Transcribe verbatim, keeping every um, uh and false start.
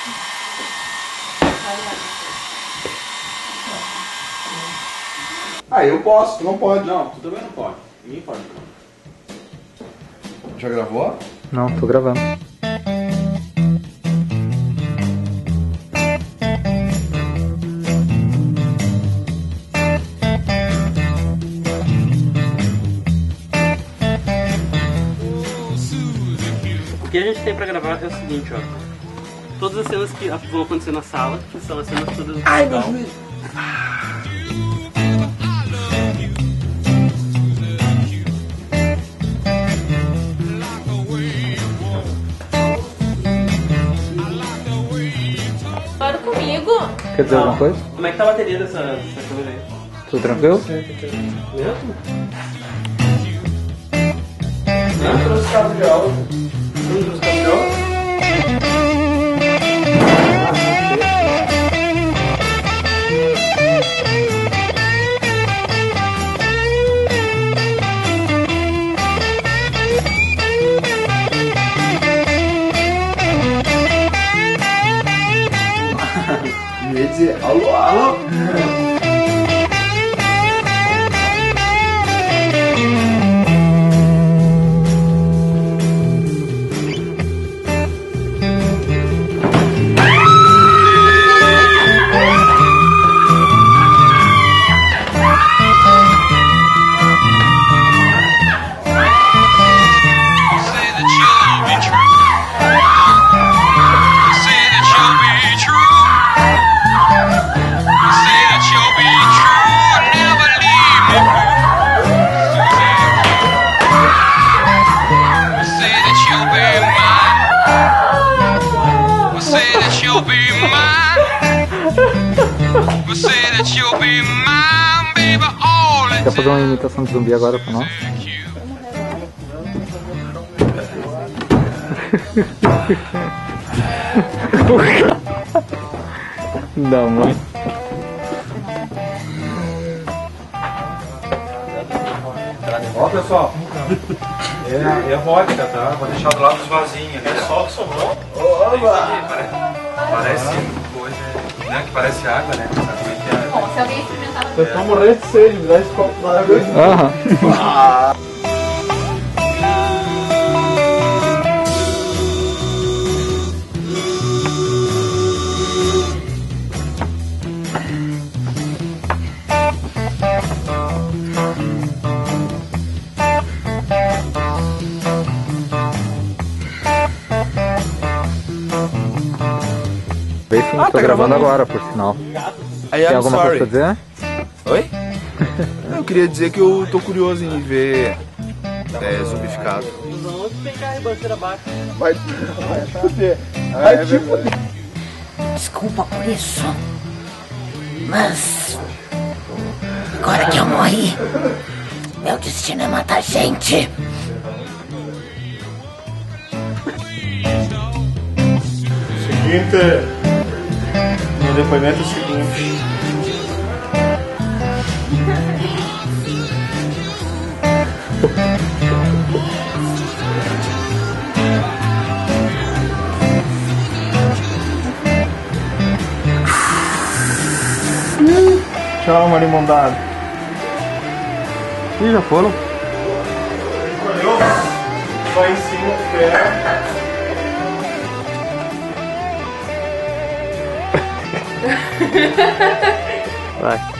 Ah, eu posso, tu não pode. Não, tu também não pode. Ninguém pode. Já gravou? Não, tô gravando. O que a gente tem pra gravar é o seguinte, ó. Todas as cenas que vão acontecer na sala, que são as cenas todas do Ai, meu musical. juiz. Bora comigo. Quer dizer alguma coisa? Como é que tá a bateria dessa, dessa câmera aí? Tudo tranquilo? Mesmo? Nem trouxe cabo de áudio. Não trouxe cabo de áudio? Eu ia dizer, alô, alô. Quer fazer uma imitação de zumbi agora pra nós? Não, mãe. Ó, pessoal. É, é vodka, tá? Vou deixar do lado dos vasinhos. É só o que sobrou? Parece coisa, né? Que parece água, né? Bom, se alguém experimentar... Eu tô morrendo de sede, me dá esse copo de água aí. Aham. Sim, Ah, tô tá gravando gravando agora, por sinal. I Tem am alguma sorry. coisa pra dizer? Oi? Eu queria dizer que eu tô curioso em ver é, zumbificado. Onde tem carro e bandeira abaixo? Vai, vai fazer. Vai tipo... Desculpa por isso, mas agora que eu morri, meu destino é matar gente. Seguinte, meu depoimento é o seguinte. Tchau, marimondado. Ih, já foram? Valeu. Vai em cima, espera. Vai.